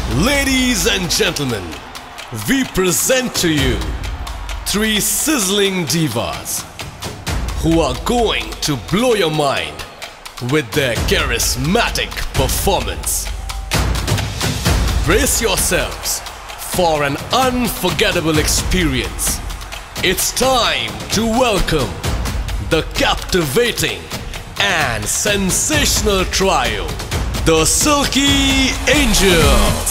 Ladies and gentlemen, we present to you three sizzling divas who are going to blow your mind with their charismatic performance. Brace yourselves for an unforgettable experience. It's time to welcome the captivating and sensational trio, the SIlky Angels.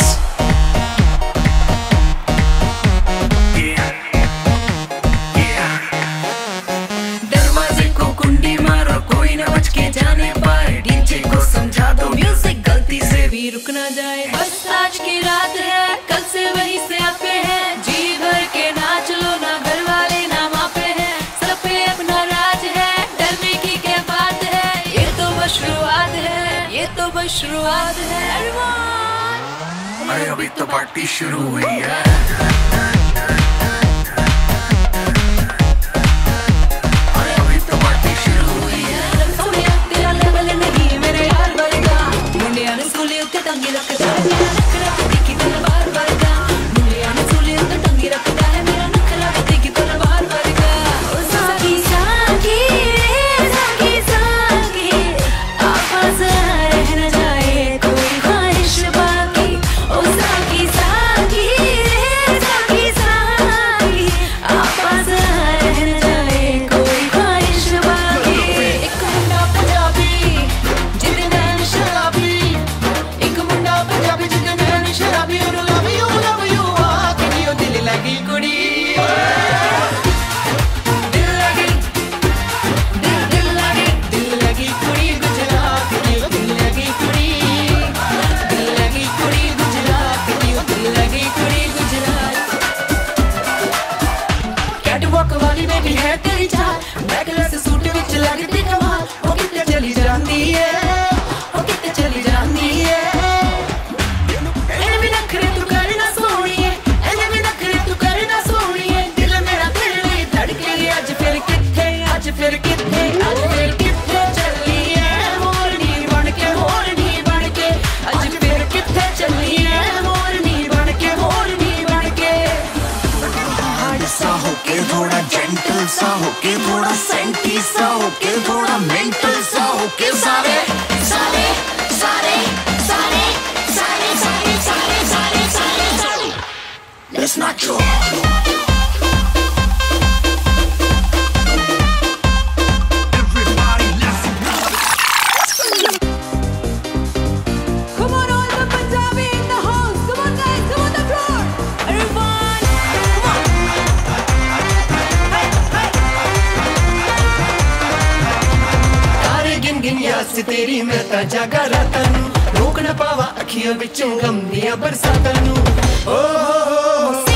दरवाजे को कुंडी मारो, कोई ना बच के जाने पाए। डीजे को समझा दो म्यूजिक गलती से भी रुक ना जाए। बस आज की रात है, कल से वहीं से आते हैं। जी भर के नाच लो ना, घर वाले ना मापे हैं। सब पे अपना राज है, डरने की क्या बात है। ये तो बस शुरुआत है, ये तो बस शुरुआत है। अरे अभी तो पार्टी शुरू हुई है। थोड़ा जेंटल सा होके, थोड़ा सेंटी सा होके, थोड़ा मेंटल सा होके, सारे सारे सारे सारे सारे सारे सारे सारे सारे सारे That's not true. से तेरी मैं ता जागा रातां नू, रोक ना पावा अखियां विचों गम दियां बरसातां नू। ओ